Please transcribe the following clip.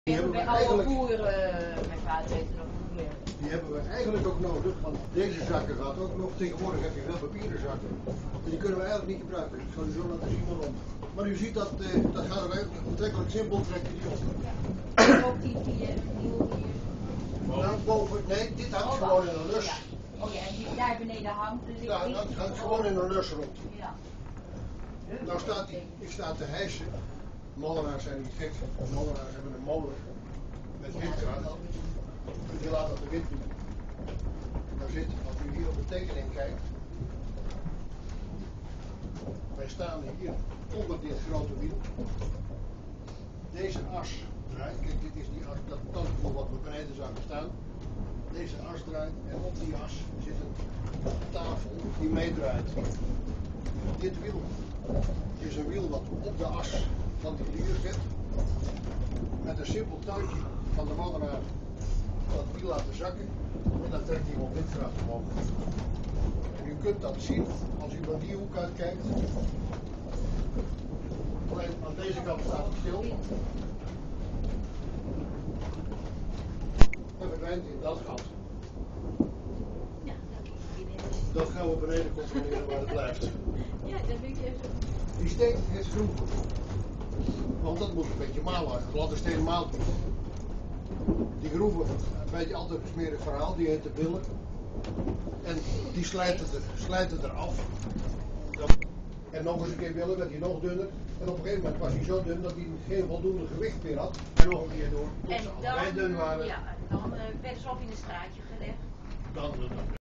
Die hebben we Bij alle eigenlijk, boeren, mijn vader heeft er nog niet meer. die hebben we eigenlijk ook nodig, want deze zakken gaat ook nog. Tegenwoordig heb je wel papieren zakken. En die kunnen we eigenlijk niet gebruiken. Ik zal u zo laten zien waarom. Maar u ziet dat, dat gaat ook eigenlijk betrekkelijk simpel, trekken die op. Ook die nieuw hier. Nou, boven, nee, dit hangt gewoon in een lus. Ja. Oh ja, en die daar beneden hangt. Dus Ja, dat hangt gewoon in een lus rond. Ja. Nou staat die, ik sta te hijsen. Molenaars zijn niet gek. Molenaars hebben een molen met windkracht. Die laat dat de wind doen. Daar zit, als u hier op de tekening kijkt. Wij staan hier onder dit grote wiel. Deze as draait. Kijk, dit is die as, dat tandvoer wat we beneden zouden staan. Deze as draait en op die as zit een tafel die meedraait. Dit wiel is een wiel wat op de as van die lier zit. Met een simpel touwtje van de molenaar dat wiel laten zakken. En dan trekt hij op windkracht omhoog. En u kunt dat zien als u van die hoek uit kijkt. Alleen aan deze kant staat het stil. En verdwijnt in dat gat. Ja, Dat gaan we beneden controleren waar het blijft. ja, dat weet je even. Die steen is groen. Want dat moet een beetje malen. Gladde steen maalt niet. Die groeven, een beetje altijd een smerig verhaal, die heet de billen. En die slijten eraf. En nog eens een keer billen, werd hij nog dunner. En op een gegeven moment was hij zo dun dat hij geen voldoende gewicht meer had. En nog een keer door, tot ze allebei dun waren. Ja, dan werden ze op in een straatje gelegd. Dan